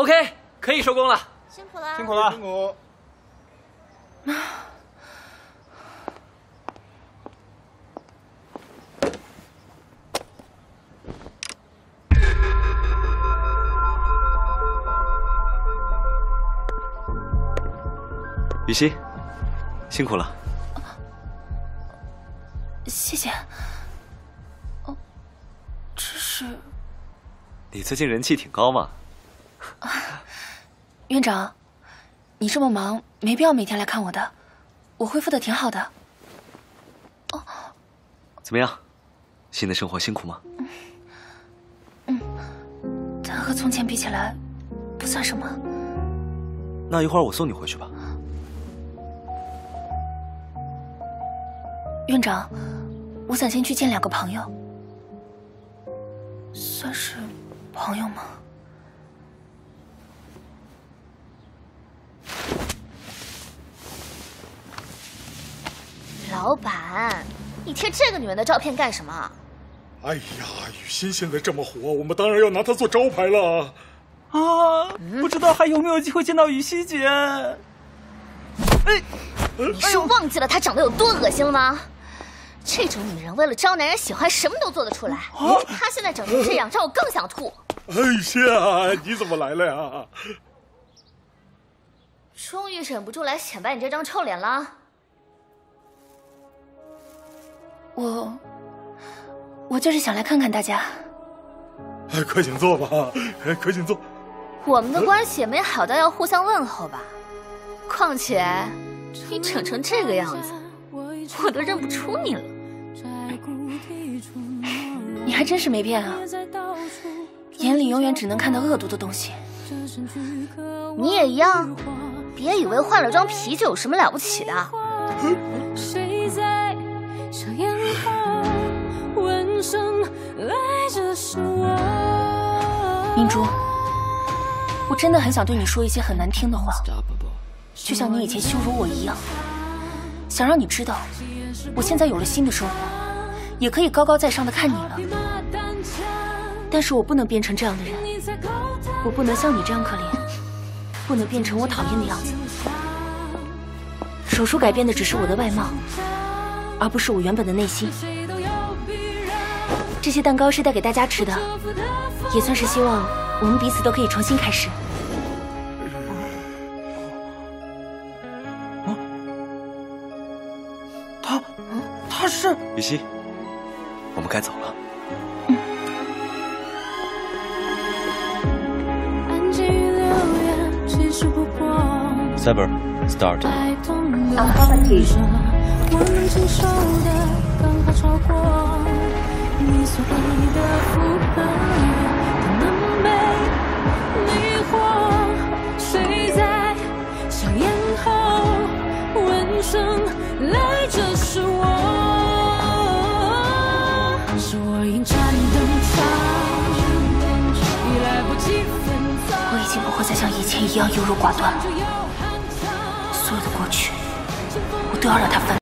OK， 可以收工了。 辛苦了， 辛苦了， 辛苦。 雨熙，辛苦了。 谢谢。哦，这是…… 你最近人气挺高嘛？ 院长，你这么忙，没必要每天来看我的，我恢复的挺好的。哦， 怎么样？新的生活辛苦吗？ 但和从前比起来，不算什么。 那一会儿我送你回去吧。 院长，我想先去见2个朋友，算是朋友吗？ 老板，你贴这个女人的照片干什么？ 哎呀，雨欣现在这么火，我们当然要拿她做招牌了。 啊，不知道还有没有机会见到雨熙姐？ 你是忘记了她长得有多恶心了吗？这种女人为了招男人喜欢，什么都做得出来。她现在长成这样，让我更想吐。 哎呀，你怎么来了呀？ 终于忍不住来显摆你这张臭脸了。 我就是想来看看大家。 哎，快请坐吧，哎，快请坐。 我们的关系也没好到要互相问候吧？况且你整成这个样子，我都认不出你了。 你还真是没变啊，眼里永远只能看到恶毒的东西。 你也一样，别以为换了装啤酒有什么了不起的。 明珠，我真的很想对你说一些很难听的话，就像你以前羞辱我一样，想让你知道，我现在有了新的生活，也可以高高在上的看你了。但是我不能变成这样的人，我不能像你这样可怜，不能变成我讨厌的样子。手术改变的只是我的外貌，而不是我原本的内心。这些蛋糕是带给大家吃的，也算是希望我们彼此都可以重新开始。 他是雨熙，我们该走了。Cyber start。 我能承受的刚好超过你所谓的负荷，不能被迷惑。谁在笑颜后闻声来？这是我，是我阴差灯长，已来不及分散。 我已经不会再像以前一样优柔寡断了，所有的过去，我都要让它翻。